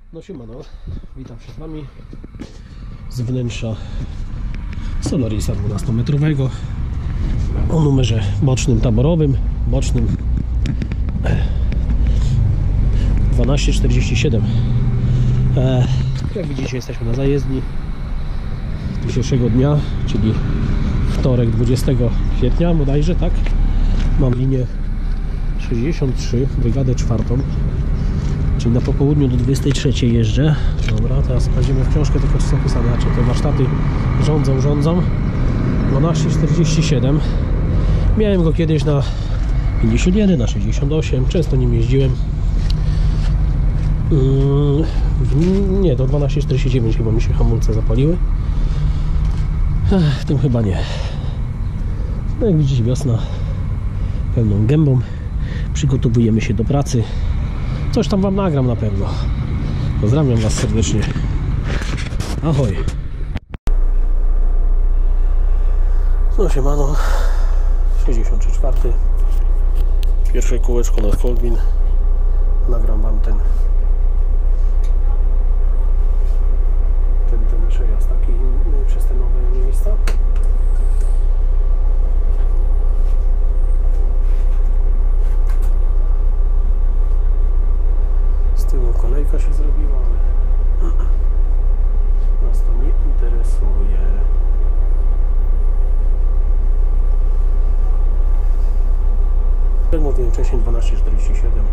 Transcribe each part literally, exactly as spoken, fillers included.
No siemano, witam się z Wami z wnętrza Solarisa dwunastometrowego o numerze bocznym taborowym, bocznym dwanaście czterdzieści siedem. e, Jak widzicie, jesteśmy na zajezdni dzisiejszego dnia, czyli wtorek dwudziestego kwietnia bodajże, tak? Mam linię sześćdziesiąt trzy, brygadę czwartą, czyli na popołudniu do dwudziestej trzeciej jeżdżę. Dobra, teraz sprawdzimy w książkę tylko, czy są pisane, znaczy te warsztaty rządzą, rządzą. dwanaście czterdzieści siedem. Miałem go kiedyś na pięćdziesiąt jeden, na sześćdziesiąt osiem, często nim jeździłem. Yy, nie, do dwanaście czterdzieści dziewięć chyba mi się hamulce zapaliły. Ech, tym chyba nie. No jak widzicie, wiosna pełną gębą. Przygotowujemy się do pracy. Coś tam Wam nagram na pewno. Pozdrawiam Was serdecznie. Ahoj. No siemano. sześćdziesiąt cztery. Pierwsze kółeczko nad Kolbin. Nagram Wam ten ten, ten przejazd taki przez te nowe miejsca. Z tyłu kolejka się zrobiła, ale nas to nie interesuje. Jak mówiłem wcześniej, dwanaście czterdzieści siedem.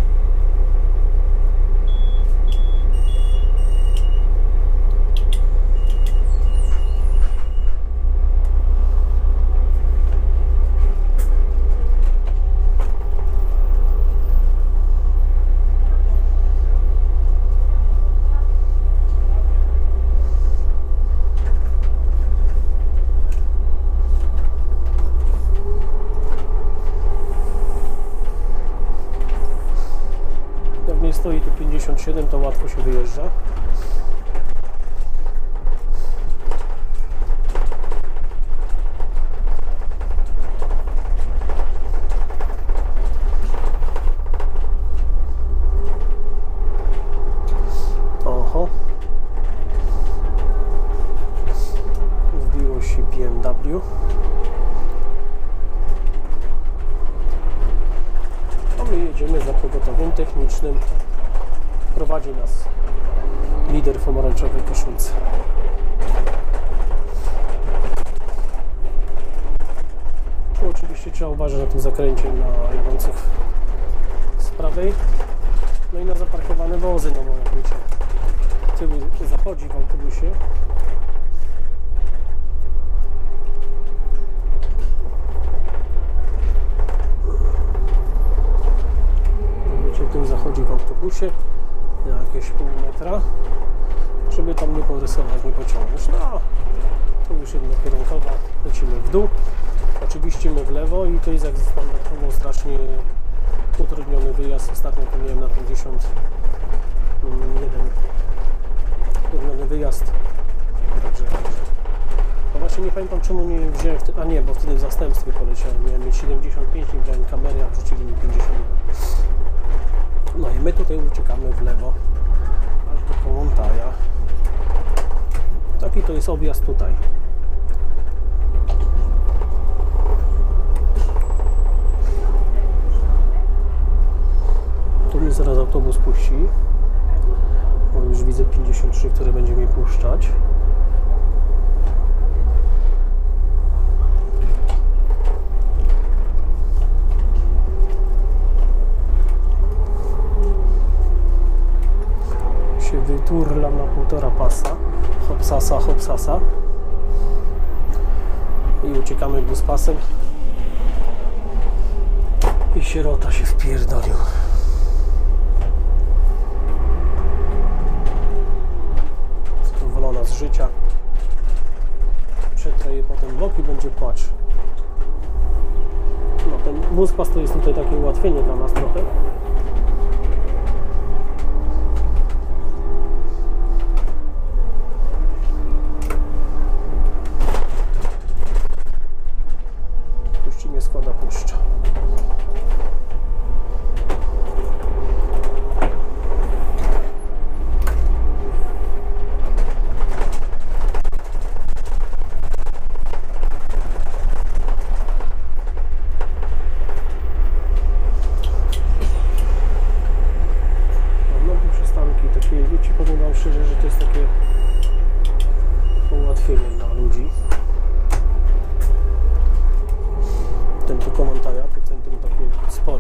Stoi tu pięćdziesiąt siedem, to łatwo się wyjeżdża. Oho. Wbiło się B M W. A my jedziemy za pogotowiem technicznym. Prowadzi nas lider w pomarańczowej koszulce. Tu oczywiście trzeba uważać na tym zakręcie na jadących z prawej, no i na zaparkowane wozy, no bo jak wiecie, tył zachodzi w autobusie. Wiecie, tył zachodzi w autobusie na jakieś pół metra, żeby tam nie porysować, nie pociągnąć. No, to już jednokierunkowa, lecimy w dół. Oczywiście my w lewo i to jest jak standardowo strasznie utrudniony wyjazd. Ostatnio to miałem na pięćdziesiąt jeden utrudniony wyjazd. Także, no właśnie nie pamiętam, czemu nie wziąłem wtedy, a nie, bo wtedy w zastępstwie poleciałem. Miałem mieć siedemdziesiąt pięć, nie brałem kamery, a wrzucili mi pięćdziesiąt jeden. No i my tutaj uciekamy w lewo aż do Kołątaja. Taki to jest objazd tutaj. Tu mnie zaraz autobus puści, bo już widzę pięćdziesiąt trzy, które będzie mi puszczać. Wyturlam na półtora pasa, hopsasa, hopsasa i uciekamy buspasem i sierota się wpierdolił. Zadowolona z życia, przetrę je potem bok i będzie płacz. No ten buspas to jest tutaj takie ułatwienie dla nas trochę. Składa puszcza. Ci powiem wam szczerze, że to jest takie ułatwienie dla ludzi. Ten tu komentarza, to centrum takie spore.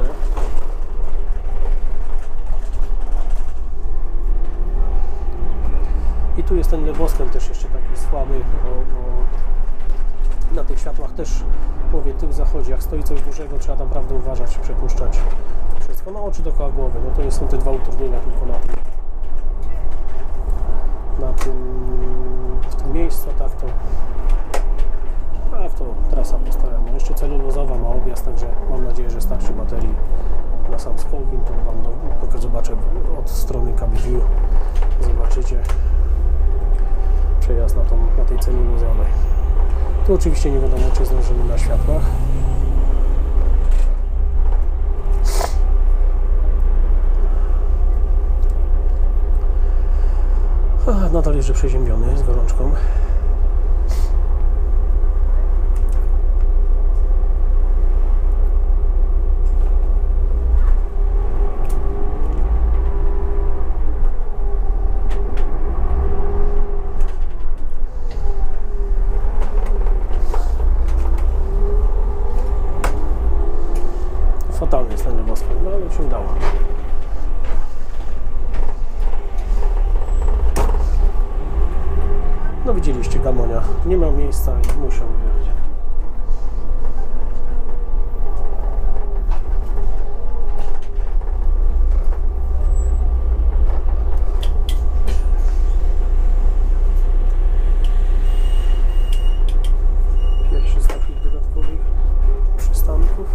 I tu jest ten lewoskręt też jeszcze taki słaby, bo, bo na tych światłach też, mówię, tył zachodzi. Jak stoi coś dużego, trzeba naprawdę uważać, przepuszczać wszystko. No oczy dookoła głowy, no to są te dwa utrudnienia tylko na tym, na tym, w tym miejscu, tak to, tak to trasa po staremu. Jeszcze celulozowa ma objazd, także mam nadzieję, że starczy baterii na sam Skolgin. To wam do, pokażę, zobaczę od strony Cabin View, zobaczycie przejazd na, tą, na tej celulozowej. Tu oczywiście nie wiadomo, czy zdążymy na światłach. A, nadal jeszcze przeziębiony z gorączką. Fatalny jest ten lewoskręt, no ale się udało. No widzieliście, Gamonia nie miał miejsca i musiał jechać. Pierwszy z takich dodatkowych przystanków.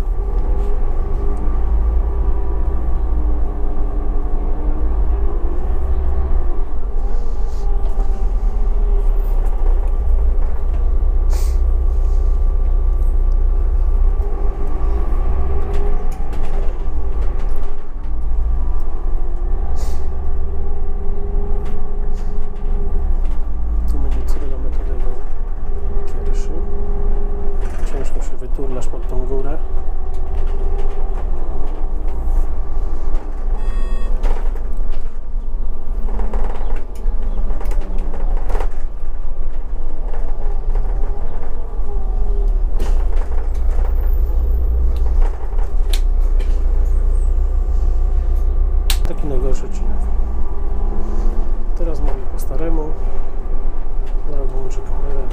Wyturlasz pod tą górę. Taki najgorszy odcinek. Teraz mówię po staremu. Zaraz włączę kamerę.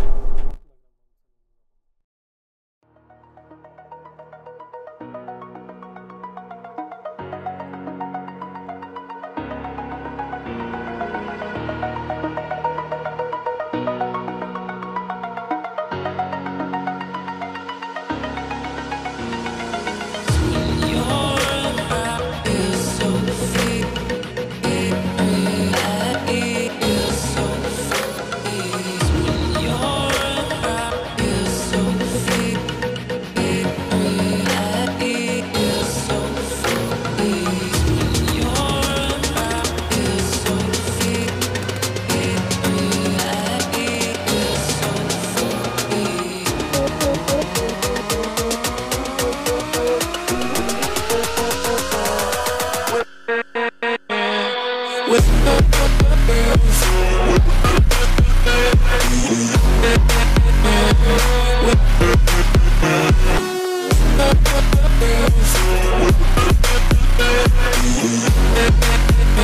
We'll be right back.